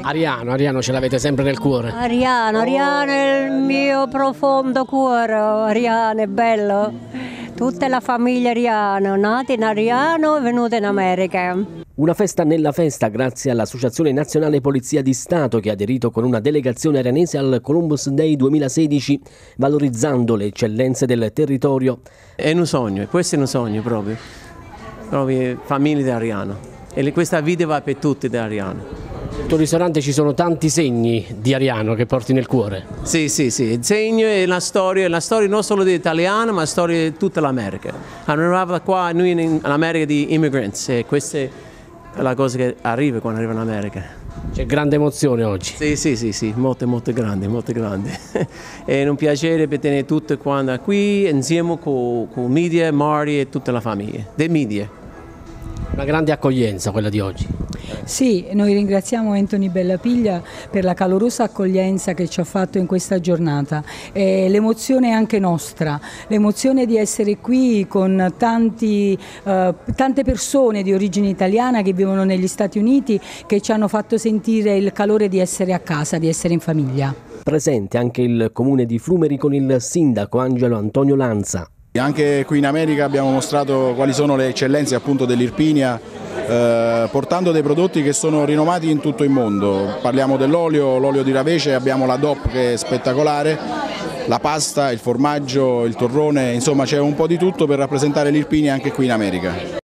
Ariano ce l'avete sempre nel cuore. Ariano è il mio profondo cuore, Ariano è bello. Tutta la famiglia Ariano, nata in Ariano e venuta in America. Una festa nella festa grazie all'Associazione Nazionale Polizia di Stato che ha aderito con una delegazione arianese al Columbus Day 2016, valorizzando le eccellenze del territorio. È un sogno, questo è un sogno proprio famiglia di Ariano. E questa vita va per tutti di Ariano. Nel tuo ristorante ci sono tanti segni di Ariano che porti nel cuore. Sì, il segno è la storia non solo di italiana, ma la storia di tutta l'America. Arrivava qua noi in America di immigrants e questa è la cosa che arriva quando arriva in America. C'è grande emozione oggi. Sì, molto grande. È un piacere per tenere tutti quanti qui insieme con media, Marty e tutta la famiglia, dei media. Una grande accoglienza quella di oggi. Sì, noi ringraziamo Anthony Bellapiglia per la calorosa accoglienza che ci ha fatto in questa giornata. L'emozione è anche nostra, l'emozione di essere qui con tante persone di origine italiana che vivono negli Stati Uniti, che ci hanno fatto sentire il calore di essere a casa, di essere in famiglia. Presente anche il comune di Flumeri con il sindaco Angelo Antonio Lanza. Anche qui in America abbiamo mostrato quali sono le eccellenze appunto dell'Irpinia, portando dei prodotti che sono rinomati in tutto il mondo. Parliamo l'olio di Ravece, abbiamo la DOP che è spettacolare, la pasta, il formaggio, il torrone, insomma c'è un po' di tutto per rappresentare l'Irpinia anche qui in America.